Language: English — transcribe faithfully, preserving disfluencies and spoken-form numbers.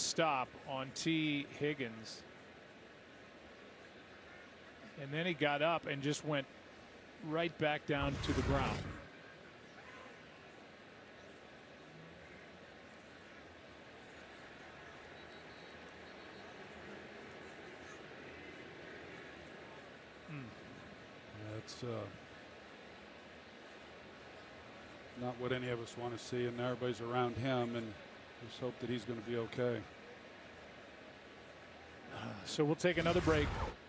stop on T. Higgins. And then he got up and just went right back down to the ground. That's uh, not what any of us want to see, and everybody's around him, and just hope that he's going to be okay. So we'll take another break.